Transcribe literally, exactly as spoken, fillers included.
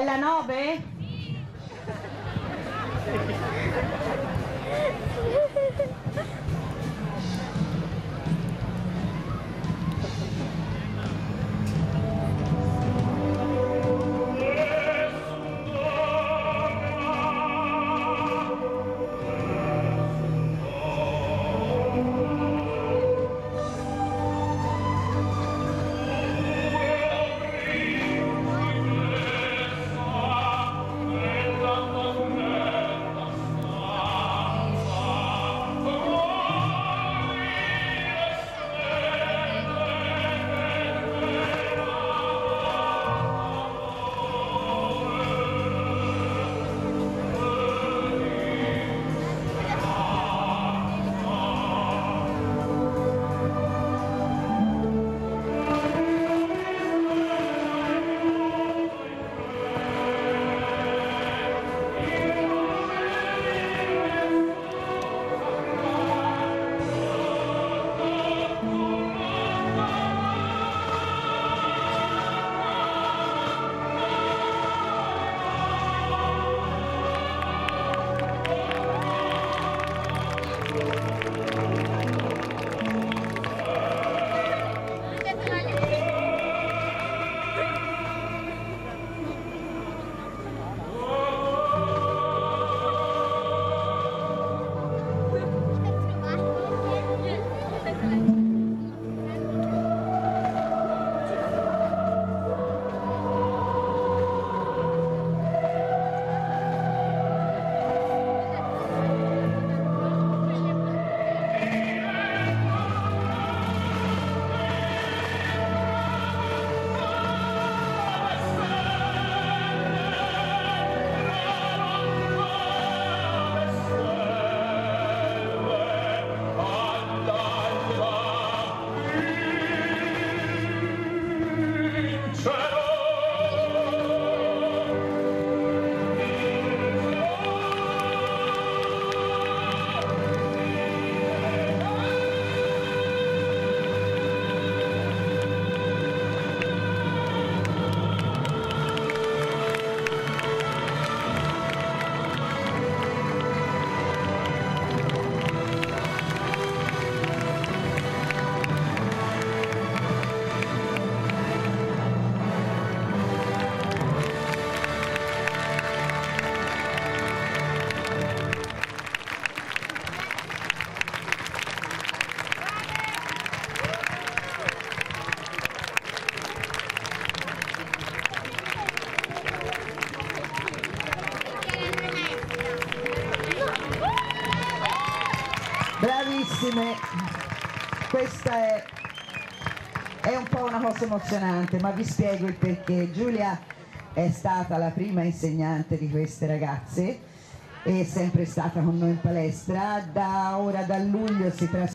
la nove? Bravissime, questa è, è un po' una cosa emozionante, ma vi spiego il perché. Giulia è stata la prima insegnante di queste ragazze, è sempre stata con noi in palestra, da ora da luglio si trasferisce